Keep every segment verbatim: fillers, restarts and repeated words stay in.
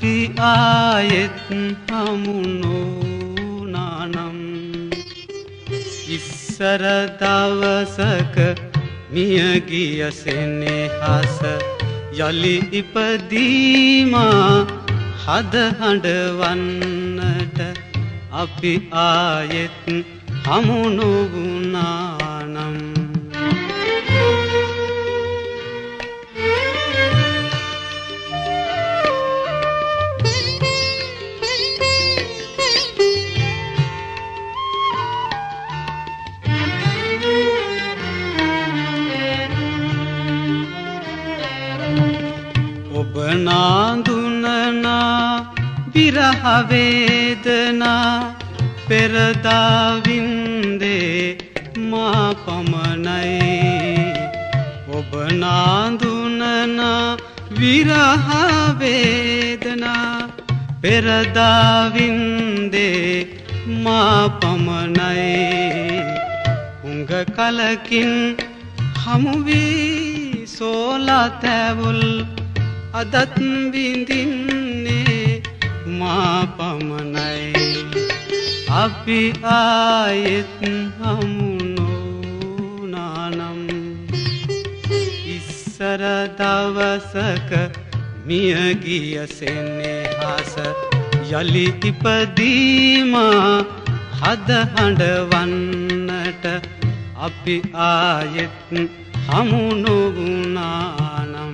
අපි ආයෙත් හමු නොවුනානම් ඉස්සර දවසක මිය ගිය සෙනෙහස යලි ඉපදීමා හද හඬවන්නට අපි ආයෙත් හමු නොවුනානම් ඔබ නාඳුනනා විරහ වේදනා පෙරදා වින්දේ මා පමණයි ඔබ නාඳුනනා විරහ වේදනා පෙරදා වින්දේ මා පමණයි උංග කලකින් හමු වී සෝලා තැවුල් අදත් විඳින්නේ මා පමණයි අපි ආයෙත් හමු නොවුනානම් ඉස්සර දවසක මිය ගිය සෙනෙහස යලි ඉපදීමා හද හඬවන්නට අපි ආයෙත් හමු නොවුනානම්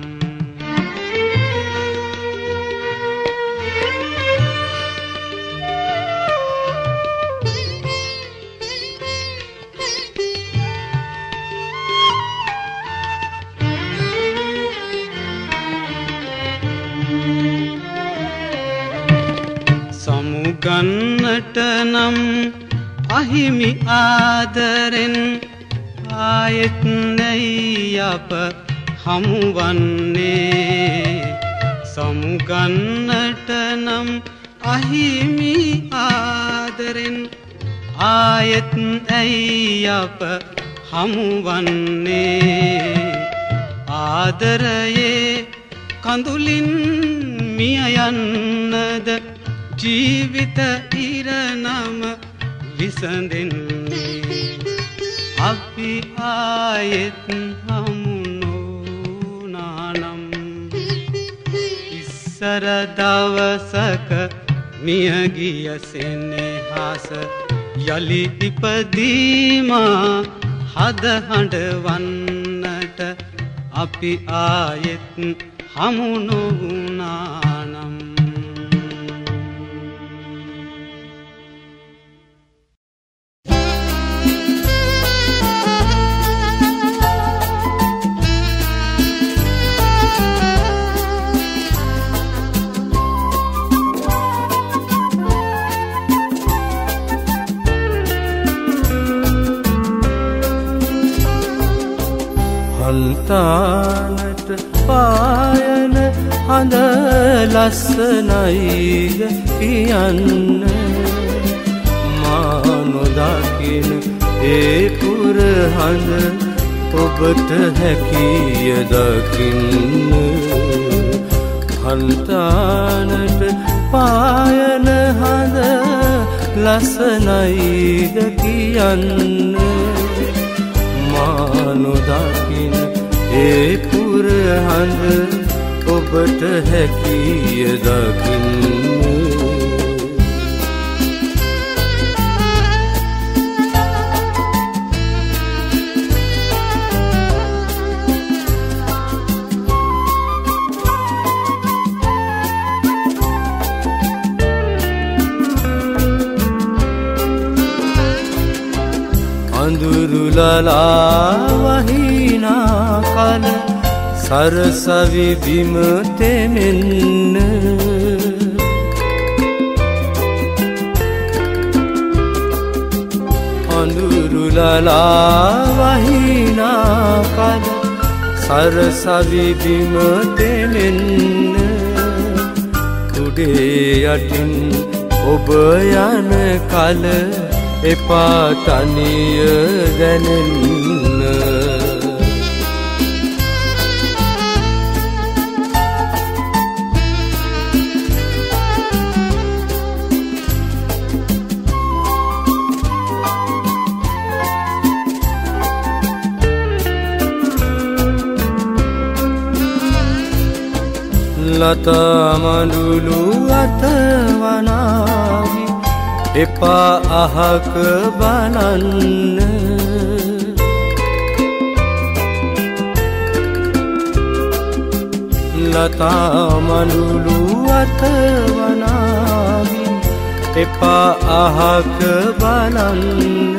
සමුගන්නට නම් අහිමි ආදරෙන් ආයෙත් නැයි අප හමුවන්නේ සමුගන්නට නම් අහිමි ආදරෙන් ආයෙත් ඇයි අප හමුවන්නේ ආදරයේ කඳුලින් මිය යන්නද ජීවිත ඉරණම විසඳෙන්නේ අපි ආයෙත් හමු නොවුනානම් ඉස්සර දවසක මිය ගිය සෙනෙහස යලි ඉපදීමා හද හඬවන්නට අපි ආයෙත් හමු නොවුනානම් හන්තානට පායන හඳ ලස්සනයිද කියන්න මා නොදකින ඒ පුර හඳ ඔබට හැකිය දකින්න හන්තානට පායන හඳ ලස්සනයිද කියන්න මා නොදකින ඒ පුර හඳ ඔබට හැකිය දකින්න අඳුරුලලා වහිනා කල සරසවි බිම තෙමෙන්න අඳුරුලලා වහිනා කල සරසවි බිම තෙමෙන්න උඩේ යටින් ඔබ යන කල එපා තනිය දැනෙන්න ලතා මඳුළු අතවනාවි එපා අහක බලන්න ලතා මඳුළු අතවනාවි එපා අහක බලන්න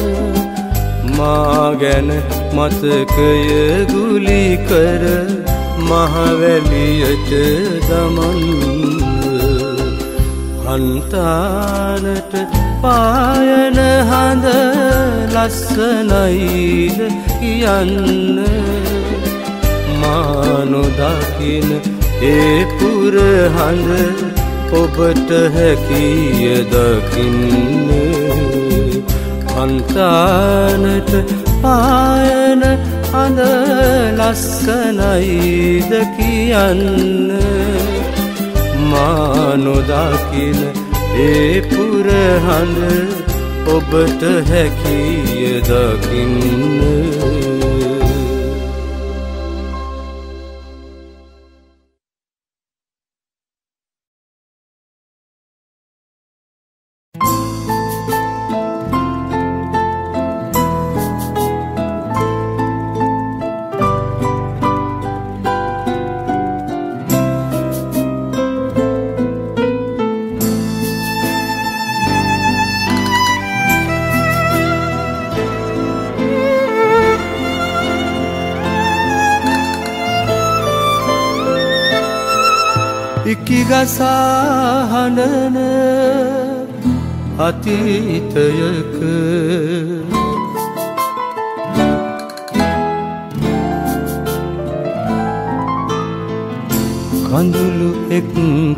මා ගැන මතකය ගුලි කර මහවැලියට දමන්න හන්තානට පායන හඳ ලස්සනයිද කියන්න මා නොදකින ඒ පුර හඳ ඔබට හැකිය දකින්න හන්තානට පායන හඳ ලස්සනයිද කියන්න මා නොදකින ඒ පුර හඳ ඔබට හැකිය දකින්න ඉකිගසා හඬන අතීතයක කඳුළු එක්ක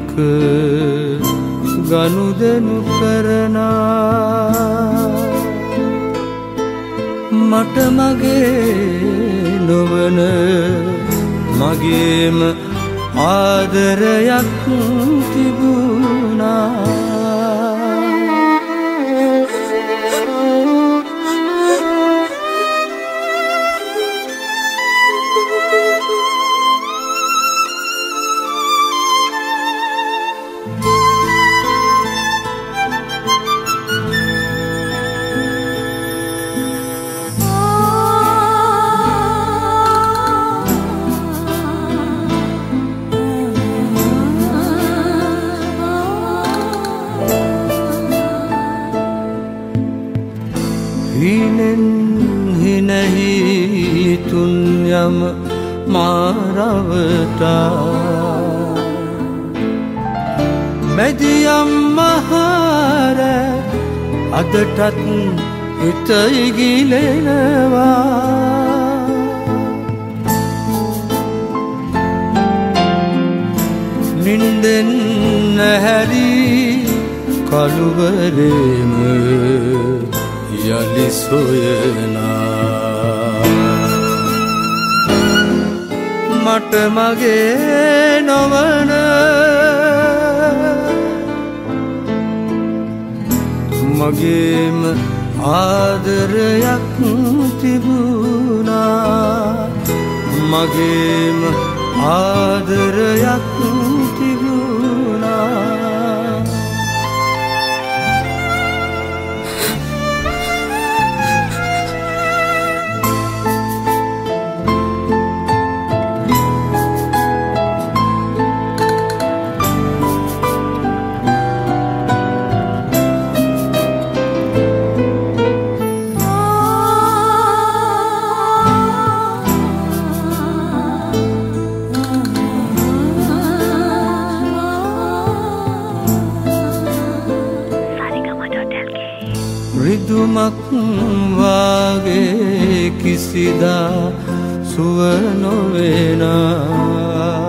ගනුදෙනු කරනා මට මගේ නොවන මගේම ආදරයක් තිබුණා තුන්යම මාරවතා මැදියම් මහර අදටත් හිත ඉගිලෙනවා නින්දෙන් හැරි කළුවරේම යලි සොයනා මට මගේ නොවන මගේම ආදරයක් තිබුණා මගේම ආදරයක් තිබුණා රිදුමක් වාගේ කිසිදා සුව නොවෙනා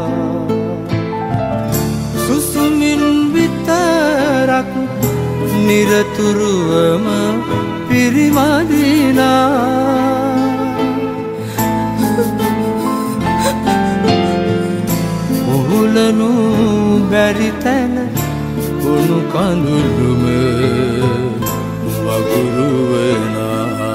සුසුමින් විතරක් නිරතුරුවම පිරිමදිනා උහුලනු බැරි තැන කුණු කඳුළුම වගුරුවනා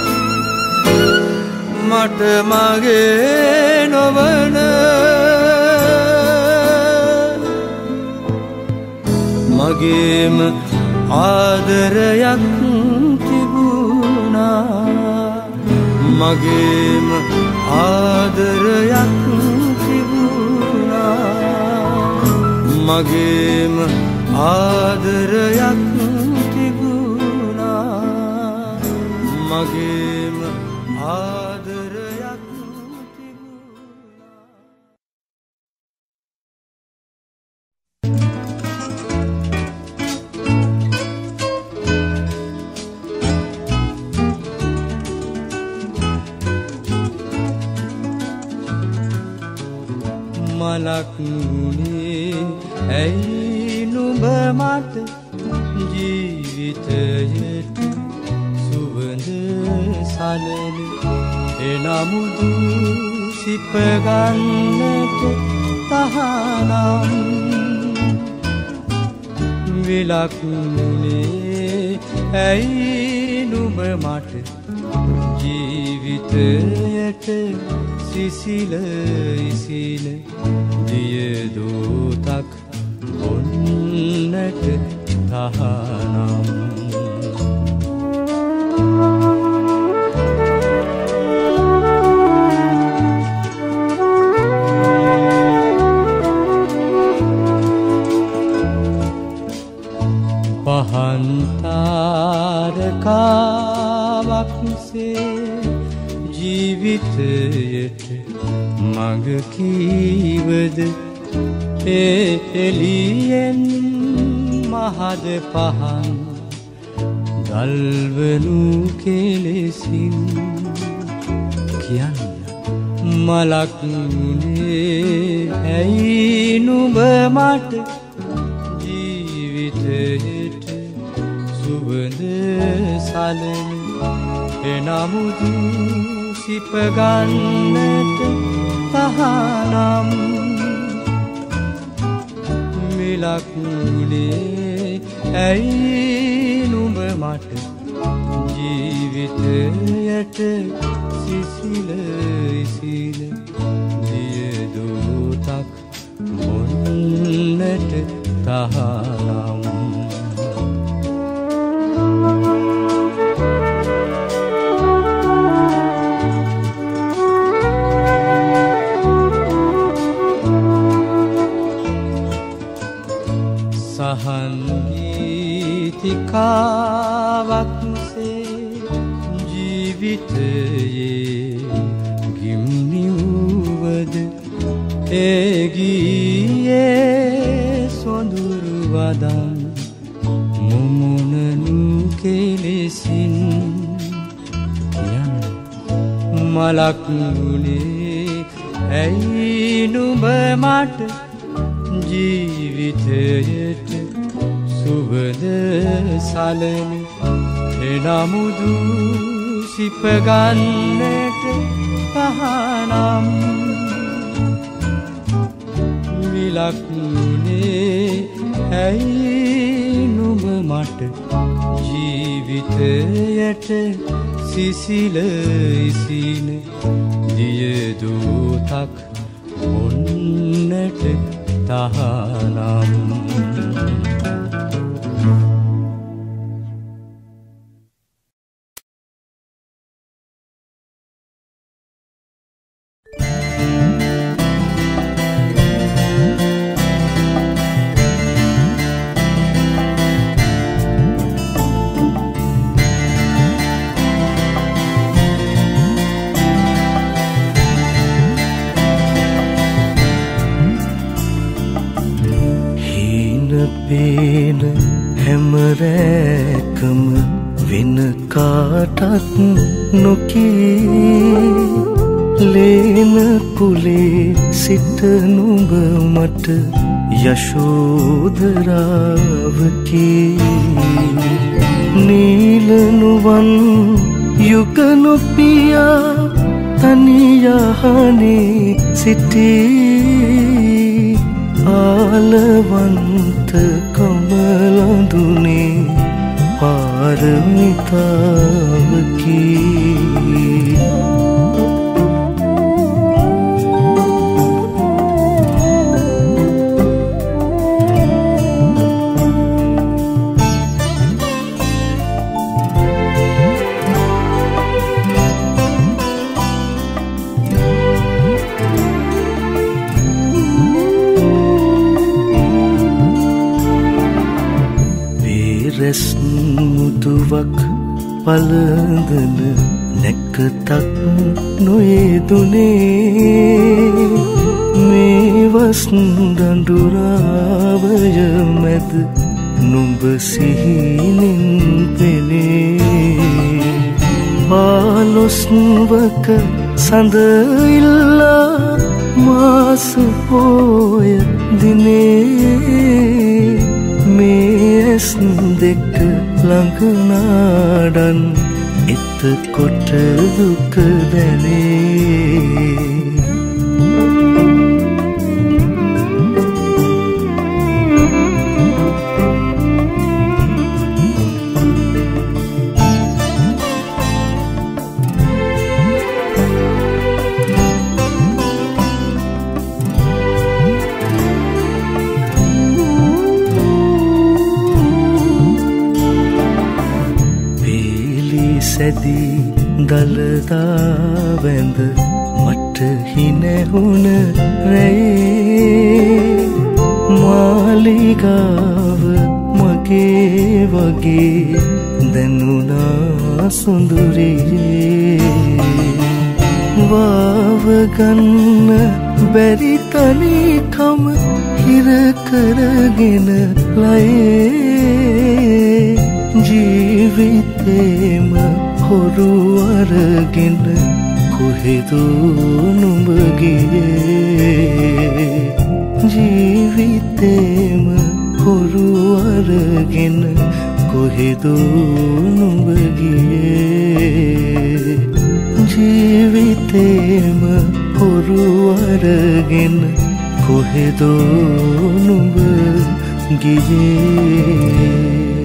මට මගේ නොවන මගේම ආදරයක් තිබුණා මගේම ආදරයක් තිබුණා මගේම ආදරයක් තිබුණා මගේම ආදරයක් මලක් නුනේ ඇයි නුඹ මට ජීවිතයට සුවඳ සලන එනමුදු සිප ගන්නට තහනම් විලක් නුනේ ඇයි නුඹ මට ජීවිතයට සිසිල ඉසිල දිය දෝතක් බොන්නට තහනම් පහන් තාරකාවක්සේ ජීවිතයට මඟ කීවද ඒ එළියෙන් මහද පහන් දල්වනු කෙලෙසින් කියන්න මලක් නුනේ ඇයි නුඹ මට ජීවිතයට සුවඳ සලන එනමුදු සිප ගන්නට තහනම් මිලක් නුනේ ඇයි නුඹ මට ජීවිතයට සිසිල ඉසිල දිය දෝතක් බොන්නට තහනම් සහන් ගීතිකාවක්සේ ජීවිතයේ ගිම්නි වූවද ඒ ගීයේ සොඳුරු වදන් මුමුණනු කෙලෙසින් කියන්න මලක් නුනේ ඇයි නුඹ මට ජීවිතයට සුවඳ සලන එනමුදු සිප ගන්නට තහනම් විලක් නුනේ ඇයි නුඹ මට ජීවිතයට සිසිල ඉසින දිය දෝතක් බොන්නට තහනම් පේන හැමරැකම වෙන කාටත් නොකී ලේන කුලේ සිට නුඹ මට යශෝදරාවකි නීලනුවන් යුගනුපියා තනියහනේ සිටී ආලවන්ත කමලඳුනේ පාරමිතාවකි පළඳන නැකතක් නොයෙදුනේ මේ වස් දඬුරාවය මැද නුඹ සිහිනෙන් පෙනේ පාලොස්වක සඳ ඉල්ලා මාස පෝය දිනේ මේ ඇස් දෙක ළඟ නාඩන් එතකොට දුක දැනේ සැදී දළදා වැඳ මට හිනැහුණ රැයේ මාලිගාව මගේ වගේ දැනුණා සොඳුරියේ වාවගන්න බැරි තනිකම හිර කරගෙන ලයේ ජීවිතේම හොරු අරගෙන කොහෙදෝ නුඹ ගියේ ජීවිතේම හොරු අරගෙන කොහෙදෝ නුඹ ගියේ ජීවිතේම හොරු අරගෙන කොහෙදෝ නුඹ ගියේ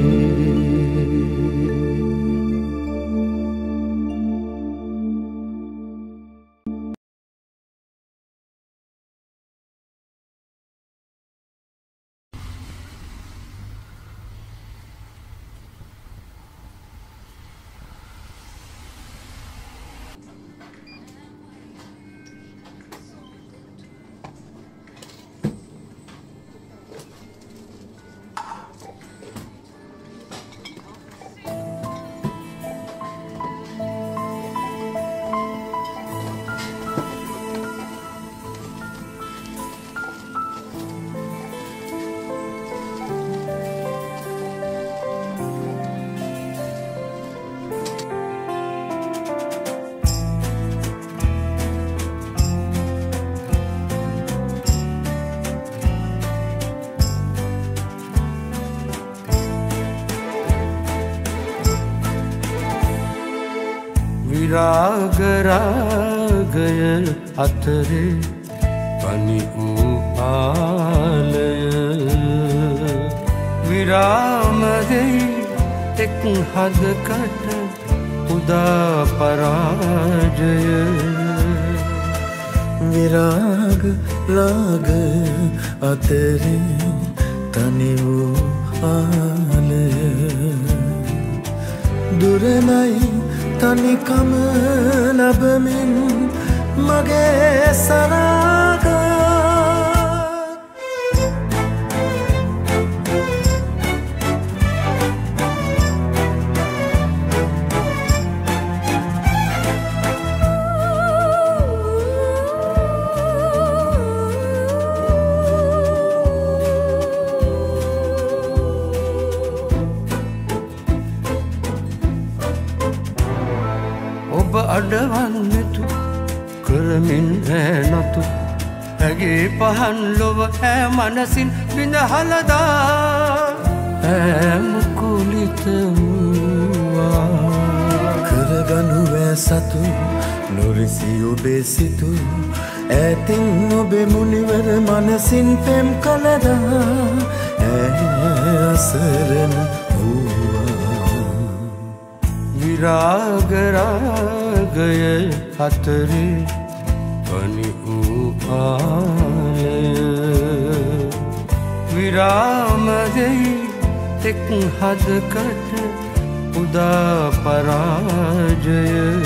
විරාග රාගය අතරේ පනි වූ ආලය විරාම දෙයි එක් හදකට උදා පරාජය විරාග රාග අතරේ තනි වූ ආලය දුරනයි තනිකම ලැබමින් මගේ සරාග ඔබ අඩවන්නතු කරමින් රැනතු ඇගේ පහන් ලොව ඈ මනසින් විඳහලදා ඈ මුකුලිත වූවා කරගනු වැසතු නොරිසි ඔබේ සිතු ඈතින් ඔබේ මුනිවර මනසින් පෙම් කලදා ඈ අසරණ විරාග රාගය අතරේ පනි වූ ආලය විරාම දෙයි එක් හදකට උදා පරාජය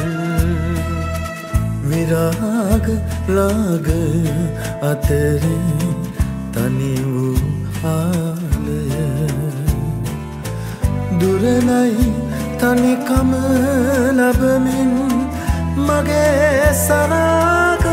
විරාග රාග අතරේ තනි වූ ආලය දුරනයි තනිකම ලැබමින් මගේ සරාග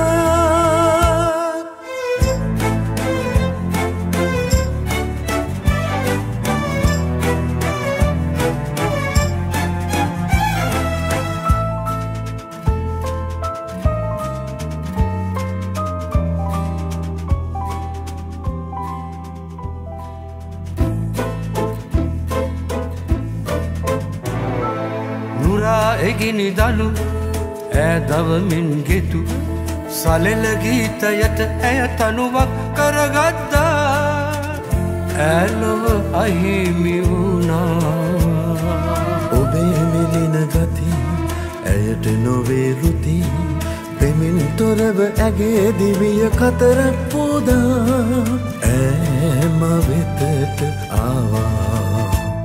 එගිනි දලු ඈදවමින් ගෙතු සලෙල ගීතයට ඇය තනුවක් කරගත්තා ඈලොව අහිමි වුණා ඔබේ මිලින ගති ඇයට නොවේ රුති පෙමින් තොරව ඇගේ දිවිය කතරක් පෝදා ඈම වෙතට ආවා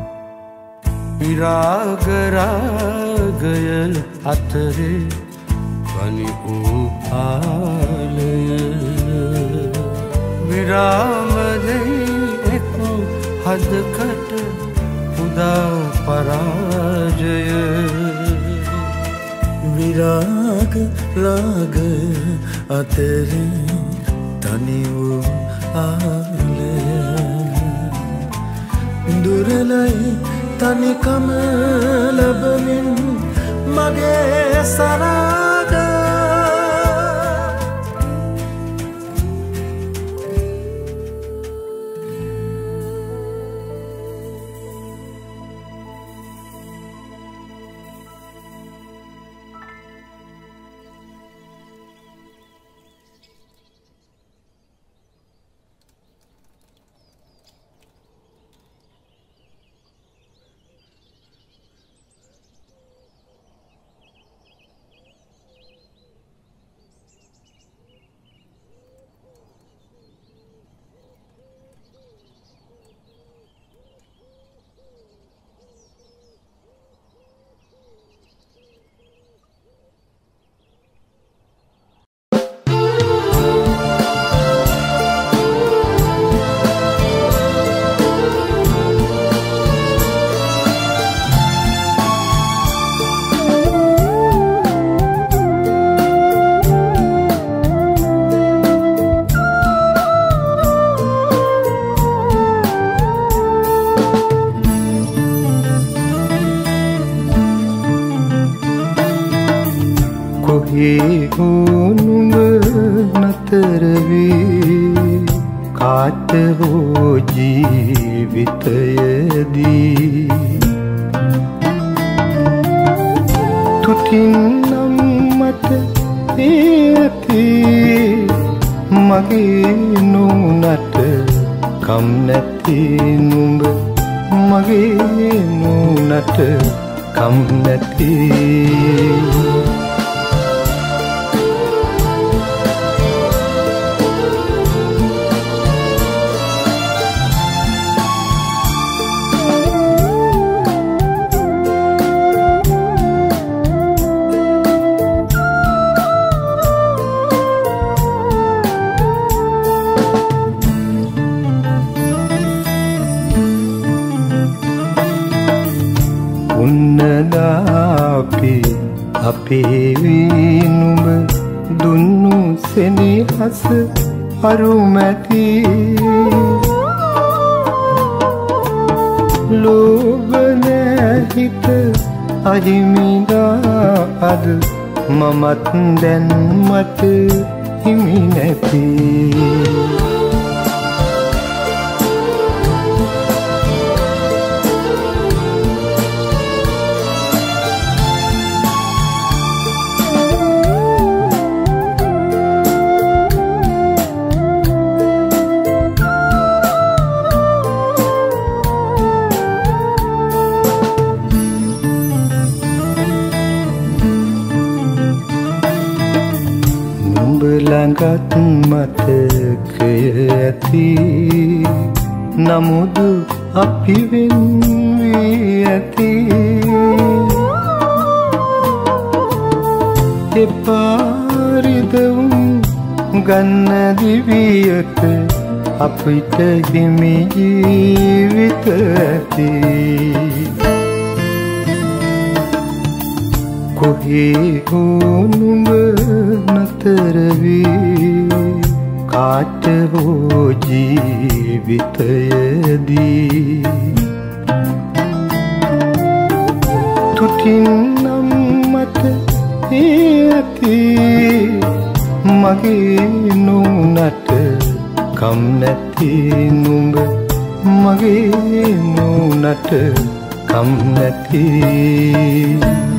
විරාග රාගය අතරේ වනි වූ ආලය විරාමදෙයි එක් හදකට උදා පරාජය විරාග රාගය අතරේ තනි වූ ආලය දුරලයි තනිකම ලැබමින් මගේ සරාග නුඹ නතර වී කාට හෝ ජීවිතයේදී තුටින් නම් මට ඇති මගේ නුනට කම් නැති නුඹ මගේ නුනට කම් නැති උන්නලාපි අපේ වී නුඹ දුන්නු සෙනෙහස අරුමැති ලෝභ නැහිත අහිමිදා අද මමත් දැන් මට හිමි නැති ළඟත් මතකය ඇති නමුදු අපි වෙන් වී ඇති එපාරිදවුම් ගන්න දිවියට අපිට හිමි ජීවිත ඇති කොහේ හෝ නුඹ නතර වී කාට හෝ ජීවිතයේදී තුටින් නම් මත ඒ ඇති මගේ නුනට කම් නැති නුඹ මගේ නුනට කම් නැති